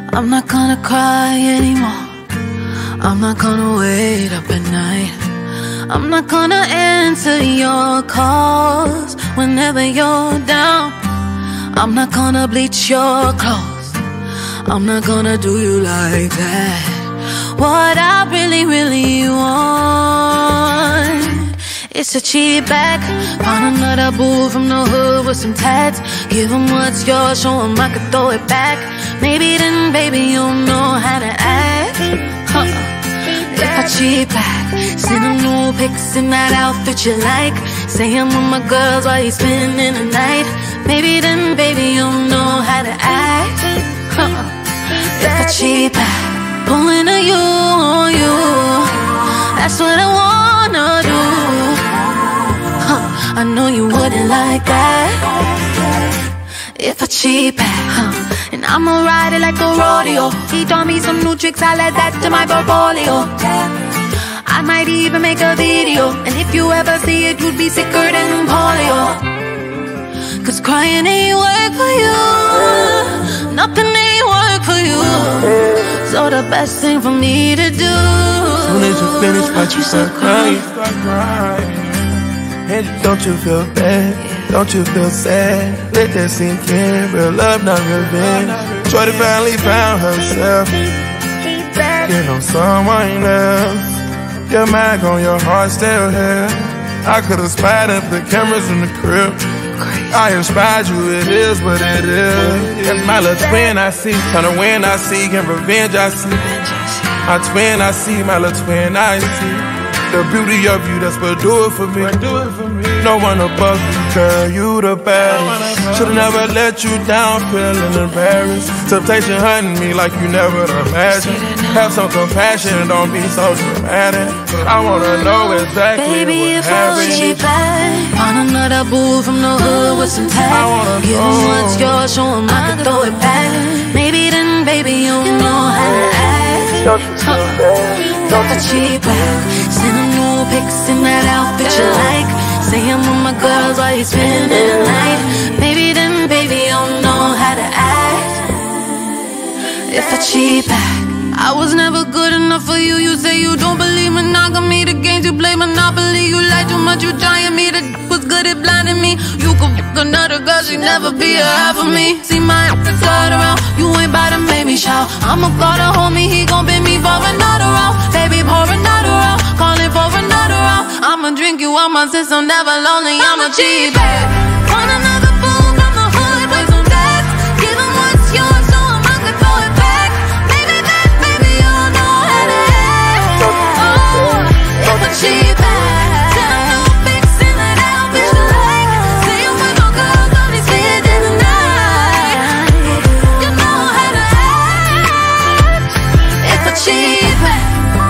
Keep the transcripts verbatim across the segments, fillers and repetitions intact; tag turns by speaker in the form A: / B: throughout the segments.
A: I'm not gonna cry anymore. I'm not gonna wait up at night. I'm not gonna answer your calls whenever you're down. I'm not gonna bleach your clothes. I'm not gonna do you like that. What I really, really want, it's a cheatback. Find another boo from the hood with some tats. Give him what's yours, show him I could throw it back. Maybe then, baby, you'll know how to act. Huh. If I cheat back, send him new pics in that outfit you like. Say I'm with my girls while he's spending the night. Maybe then, baby, you'll know how to act. Huh. If I cheat back, pulling a you on you, that's what I wanna do. Huh. I know you wouldn't like that. If I cheat back, huh. And I'ma ride it like a rodeo. He taught me some new tricks, I'll add that to my portfolio. I might even make a video, and if you ever see it, you'd be sicker than polio. Cause crying ain't work for you, nothing ain't work for you. So the best thing for me to do,
B: soon as you finish, watch you start crying. And don't you feel bad, don't you feel sad? Let that sink in, real love, not revenge. Shorty finally found herself, get on someone else. Your mind on your heart still here. I could've spied up the cameras in the crib. I inspired you, it is what it is. That's my little twin I see, trying to win I see, and revenge I see. My twin I see, my little twin I see. The beauty of you, that's what do it for me. No one above you, girl, you the best. Should've never let you down, feeling embarrassed. Temptation hunting me like you never imagined. Have some compassion, don't be so dramatic. I wanna know exactly
A: baby,
B: what
A: if
B: happened.
A: I cheat back, find another boo from the hood with some tats. Give him what's yours, show him I can throw it back. Maybe then, baby, you'll know how to act.
B: Don't you feel bad?
A: Don't I cheat back, send him new pics in that outfit you like. Say I'm with my girls while he's spending the night. Maybe then, baby, you'll know how to act. If I cheat back, I was never good enough for you. You say you don't believe monogamy, the games you play Monopoly. You lie too much, you trying me. The d was good at blinding me. You could fuck another girl, she never be a half of me. See my side around, you ain't bout to make me shout. I'ma call the homie, he gon' bend me for another round. Baby, pour another round, calling for another round. I'ma drink you on my system, never lonely, I'm a cheat back. Want another fool from the hood with some tats. Give him what's yours, so him I can throw it back. Maybe then, baby, you'll know how to act. Oh, if I cheat back, send him new pics in that outfit you like. Say I'm with my girls, only spending the night. You know how to act. If I cheat back,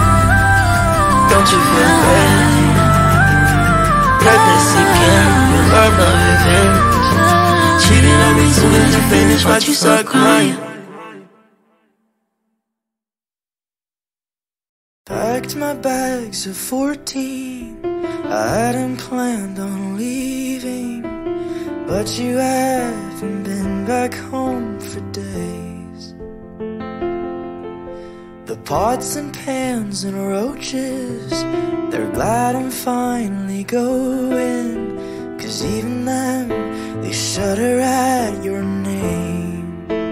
B: don't you feel bad? Let that sink in, your love, not revenge. Cheating on me soon as you finish, watch you start crying.
C: Packed my bags at fourteen, I hadn't planned on leaving, but you haven't been back home for days. The pots and pans and roaches, they're glad I'm finally going, cause even them, they shudder at your name.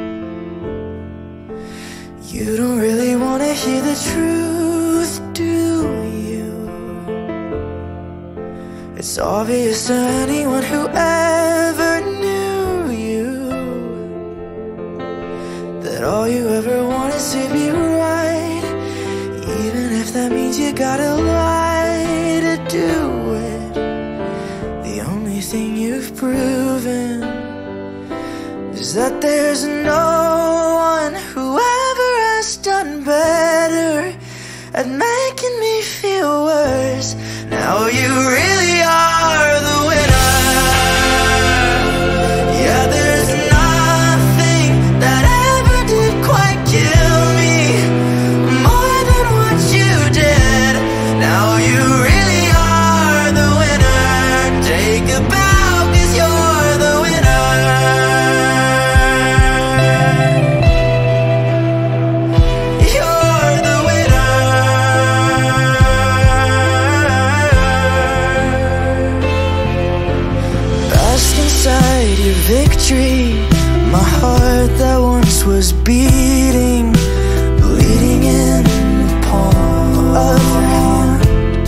C: You don't really wanna hear the truth, do you? It's obvious to anyone who ever knew you that all you ever want is to be right, even if that means you gotta lie to do it. The only thing you've proven is that there's no one who ever has done better at making me feel worse. Now you really are the winner. Yeah, there's nothing that ever did quite kill me more than what you did. Now you really are the winner. Take a bow, cause you're the winner. street. My heart that once was beating, bleeding in the palm of your hand.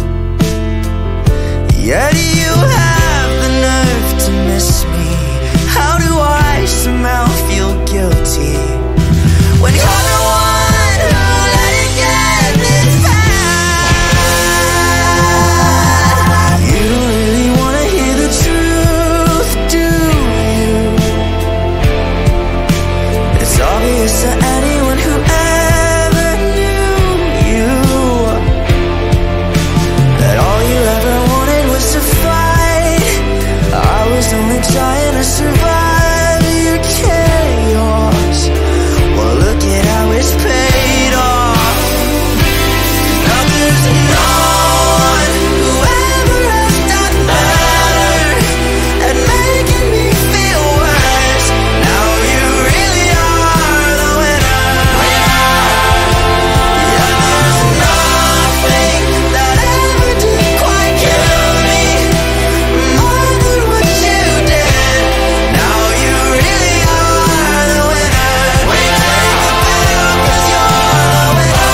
C: Yet you have the nerve to miss me. How do I somehow feel guilty when you're the one who let it get this bad? You don't really wanna hear the truth, do you? It's obvious to anyone who ever knew you that all you ever wanted was to fight. I was only trying to survive your chaos. Well, look at how it's paid off. Now there's no one who ever has done better at making me feel worse. Now you really are the winner. Yeah, there's nothing that ever did quite kill me more than what you did. Now you really are the winner. We take the battle 'cause you're the winner.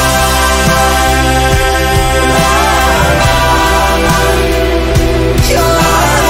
C: You're the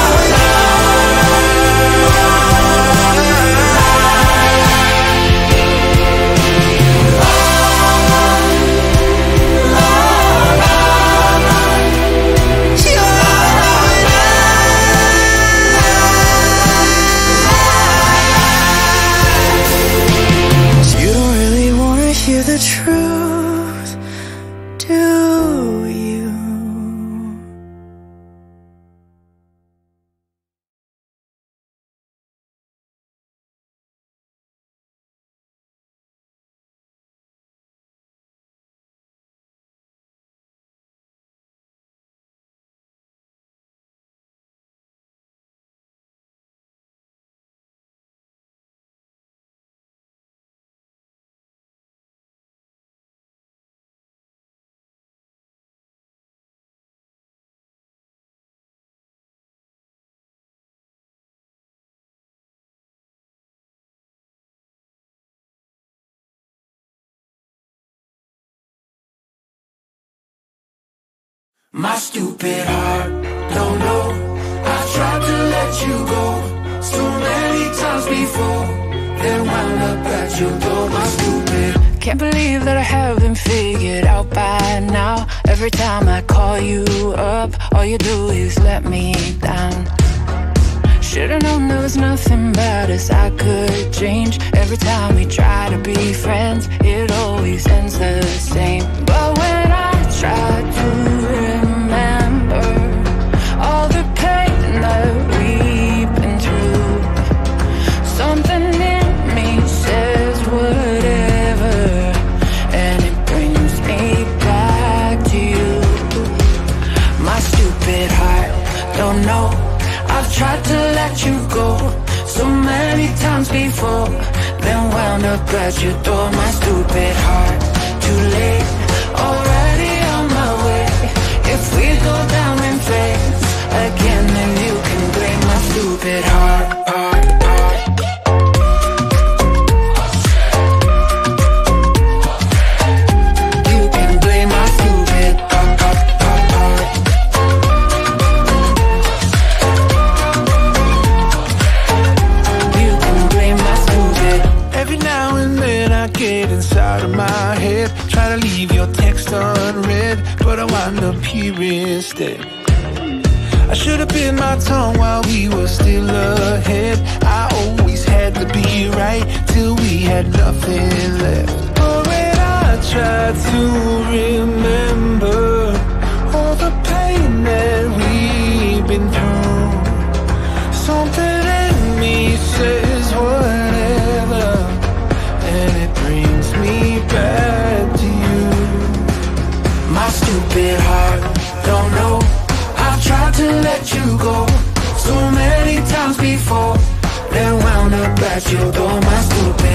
C: You don't really wanna hear the truth, do you?
D: My stupid heart, don't know. I've tried to let you go so many times before, then wound up at your door. My stupid.
E: Can't believe that I haven't figured out by now. Every time I call you up, all you do is let me down. Should've known there was nothing about us I could change. Every time we try to be friends, it always ends the same. But when I try to remember all the pain that we've been through, something in me says whatever, and it brings me back to you. My stupid heart, don't know. I've tried to let you go so many times before, then wound up at your door. My stupid heart, too late, already on my way. If we go down in flames again, then you can blame my stupid heart, heart, heart. You can blame my stupid heart, heart, heart, heart. You can blame my stupid.
D: Every now and then I get inside of my head, try to leave your text unread, but I wind up here instead. I should have bit my tongue while we were still ahead. I always had to be right till we had nothing left. But when I tried to remember all the pain that we've been through, something in me says whatever, and it brings me back to you. My stupid heart, don't know. I've tried to let you go so many times before, then wound up at your door. My stupid